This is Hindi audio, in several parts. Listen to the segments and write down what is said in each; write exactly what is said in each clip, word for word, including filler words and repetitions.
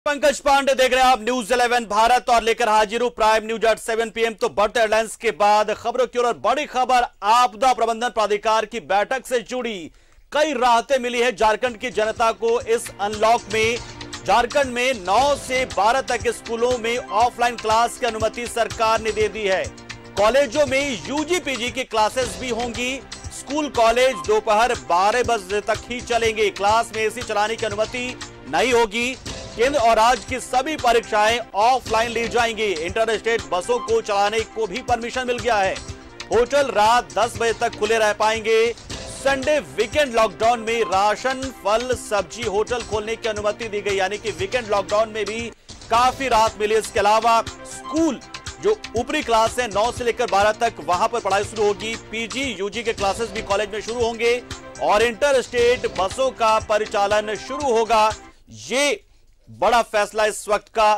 पंकज पांडे देख रहे हैं आप न्यूज इलेवन भारत और लेकर हाजिर हूं prime news at seven PM. तो बढ़ते हेडलाइंस के बाद खबरों की ओर बड़ी खबर आपदा प्रबंधन प्राधिकार की बैठक से जुड़ी। कई राहतें मिली है झारखंड की जनता को इस अनलॉक में। झारखंड में नौ से बारह तक स्कूलों में ऑफलाइन क्लास की अनुमति सरकार ने दे दी है। कॉलेजों में यूजी पीजी की क्लासेस भी होंगी। स्कूल कॉलेज दोपहर बारह बजे तक ही चलेंगे। क्लास में एसी चलाने की अनुमति नहीं होगी। केंद्र और राज्य की सभी परीक्षाएं ऑफलाइन ली जाएंगी। इंटर स्टेट बसों को चलाने को भी परमिशन मिल गया है। होटल रात दस बजे तक खुले रह पाएंगे। संडे वीकेंड लॉकडाउन में राशन फल सब्जी होटल खोलने की अनुमति दी गई, यानी कि वीकेंड लॉकडाउन में भी काफी राहत मिली। इसके अलावा स्कूल जो ऊपरी क्लास है नौ से लेकर बारह तक वहां पर पढ़ाई शुरू होगी। पीजी यूजी के क्लासेस भी कॉलेज में शुरू होंगे और इंटर स्टेट बसों का परिचालन शुरू होगा। ये बड़ा फैसला इस वक्त का।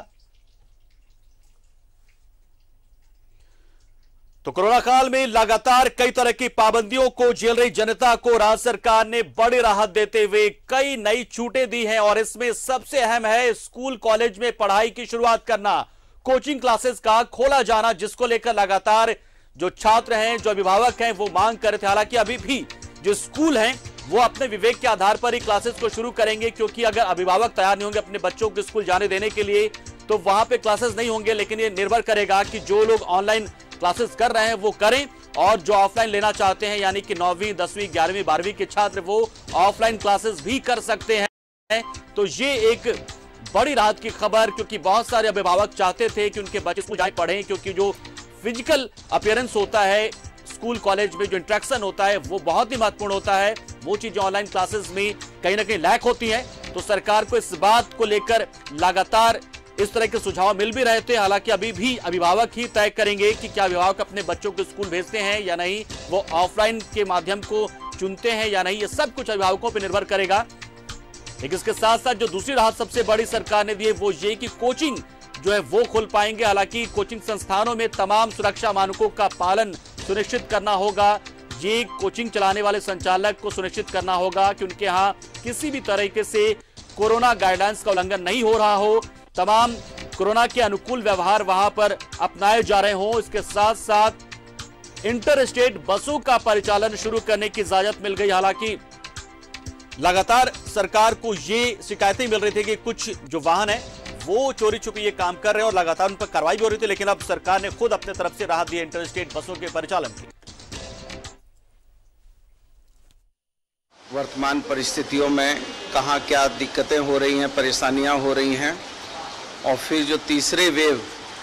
तो कोरोना काल में लगातार कई तरह की पाबंदियों को झेल रही जनता को राज्य सरकार ने बड़ी राहत देते हुए कई नई छूटें दी हैं और इसमें सबसे अहम है स्कूल कॉलेज में पढ़ाई की शुरुआत करना, कोचिंग क्लासेस का खोला जाना, जिसको लेकर लगातार जो छात्र हैं जो अभिभावक हैं वो मांग कर रहे थे। हालांकि अभी भी जो स्कूल हैं वो अपने विवेक के आधार पर ही क्लासेस को शुरू करेंगे, क्योंकि अगर अभिभावक तैयार नहीं होंगे अपने बच्चों को स्कूल जाने देने के लिए तो वहां पे क्लासेस नहीं होंगे। लेकिन ये निर्भर करेगा कि जो लोग ऑनलाइन क्लासेस कर रहे हैं वो करें और जो ऑफलाइन लेना चाहते हैं यानी कि नौवीं दसवीं ग्यारहवीं बारहवीं के छात्र वो ऑफलाइन क्लासेस भी कर सकते हैं। तो ये एक बड़ी राहत की खबर, क्योंकि बहुत सारे अभिभावक चाहते थे कि उनके बच्चे स्कूल जाए पढ़ें, क्योंकि जो फिजिकल अपीयरेंस होता है स्कूल कॉलेज में, जो इंटरेक्शन होता है वो बहुत ही महत्वपूर्ण होता है। वो चीजें ऑनलाइन क्लासेस में कहीं ना कहीं लैक होती हैं। तो सरकार को इस बात को लेकर लगातार इस तरह के सुझाव मिल भी रहे थे। हालांकि अभी भी अभिभावक ही तय करेंगे कि क्या अभिभावक अपने बच्चों को स्कूल भेजते हैं या नहीं, वो ऑफलाइन के माध्यम को चुनते हैं या नहीं, ये सब कुछ अभिभावकों पर निर्भर करेगा। लेकिन इसके साथ साथ जो दूसरी राहत सबसे बड़ी सरकार ने दी है वो ये कि कोचिंग जो है वो खोल पाएंगे। हालांकि कोचिंग संस्थानों में तमाम सुरक्षा मानकों का पालन सुनिश्चित करना होगा। ये कोचिंग चलाने वाले संचालक को सुनिश्चित करना होगा कि उनके यहाँ किसी भी तरीके से कोरोना गाइडलाइंस का उल्लंघन नहीं हो रहा हो। तमाम कोरोना के अनुकूल व्यवहार वहां पर अपनाए जा रहे हों। इसके साथ साथ इंटर स्टेट बसों का परिचालन शुरू करने की इजाजत मिल गई। हालांकि लगातार सरकार को ये शिकायतें मिल रही थी कि कुछ जो वाहन है वो चोरी छुपी ये काम कर रहे हैं और लगातार उन पर कार्रवाई भी हो रही थी। लेकिन अब सरकार ने खुद अपने तरफ से राहत दी है इंटर स्टेट बसों के परिचालन की। वर्तमान परिस्थितियों में कहाँ क्या दिक्कतें हो रही हैं, परेशानियां हो रही हैं और फिर जो तीसरे वेव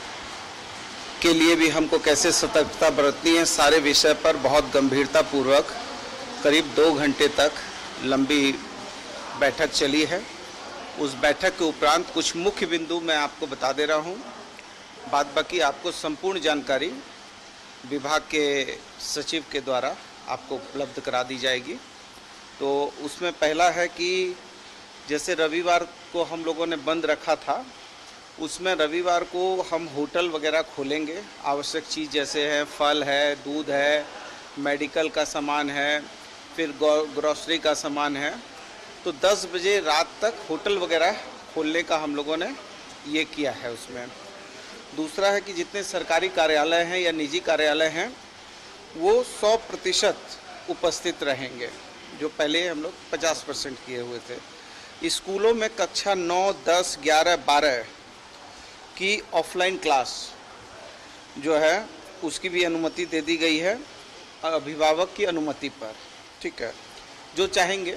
के लिए भी हमको कैसे सतर्कता बरतनी है, सारे विषय पर बहुत गंभीरता पूर्वक करीब दो घंटे तक लंबी बैठक चली है। उस बैठक के उपरांत कुछ मुख्य बिंदु मैं आपको बता दे रहा हूँ, बाद बाकी आपको संपूर्ण जानकारी विभाग के सचिव के द्वारा आपको उपलब्ध करा दी जाएगी। तो उसमें पहला है कि जैसे रविवार को हम लोगों ने बंद रखा था, उसमें रविवार को हम होटल वगैरह खोलेंगे। आवश्यक चीज़ जैसे है फल है, दूध है, मेडिकल का सामान है, फिर ग्रोसरी का सामान है। तो दस बजे रात तक होटल वगैरह खोलने का हम लोगों ने ये किया है। उसमें दूसरा है कि जितने सरकारी कार्यालय हैं या निजी कार्यालय हैं वो सौ प्रतिशत उपस्थित रहेंगे, जो पहले हम लोग पचास परसेंट किए हुए थे। स्कूलों में कक्षा नौ दस ग्यारह बारह की ऑफलाइन क्लास जो है उसकी भी अनुमति दे दी गई है अभिभावक की अनुमति पर, ठीक है, जो चाहेंगे।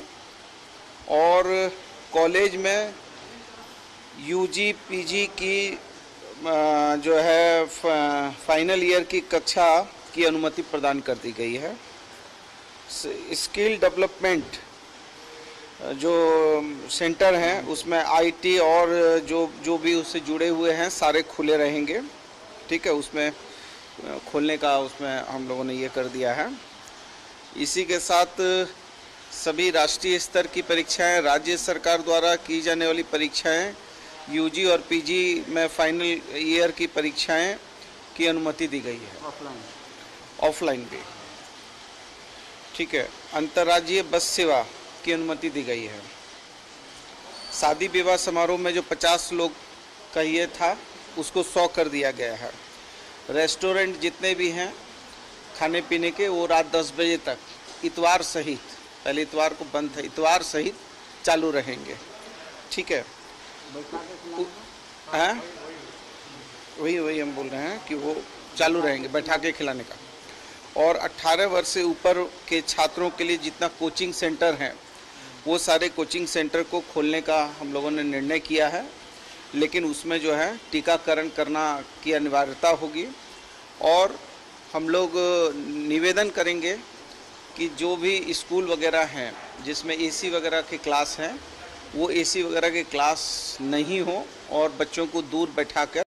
और कॉलेज में यूजी पीजी की जो है फाइनल ईयर की कक्षा की अनुमति प्रदान कर दी गई है। स्किल डेवलपमेंट जो सेंटर हैं उसमें आईटी और जो जो भी उससे जुड़े हुए हैं सारे खुले रहेंगे, ठीक है, उसमें खोलने का उसमें हम लोगों ने ये कर दिया है। इसी के साथ सभी राष्ट्रीय स्तर की परीक्षाएं, राज्य सरकार द्वारा की जाने वाली परीक्षाएं, यूजी और पीजी में फाइनल ईयर की परीक्षाएं की अनुमति दी गई है। ऑफलाइन ऑफलाइन भी, ठीक है। अंतर्राज्यीय बस सेवा की अनुमति दी गई है। शादी विवाह समारोह में जो पचास लोग का ये था उसको सौ कर दिया गया है। रेस्टोरेंट जितने भी हैं खाने पीने के वो रात दस बजे तक इतवार सहित, पहले इतवार को बंद था, इतवार सहित चालू रहेंगे। ठीक है, हाँ वही वही हम बोल रहे हैं कि वो चालू रहेंगे बैठा के खिलाने का। और अट्ठारह वर्ष से ऊपर के छात्रों के लिए जितना कोचिंग सेंटर हैं वो सारे कोचिंग सेंटर को खोलने का हम लोगों ने निर्णय किया है, लेकिन उसमें जो है टीकाकरण करना की अनिवार्यता होगी। और हम लोग निवेदन करेंगे कि जो भी स्कूल वगैरह हैं जिसमें एसी वगैरह के क्लास हैं वो एसी वगैरह के क्लास नहीं हो और बच्चों को दूर बैठा कर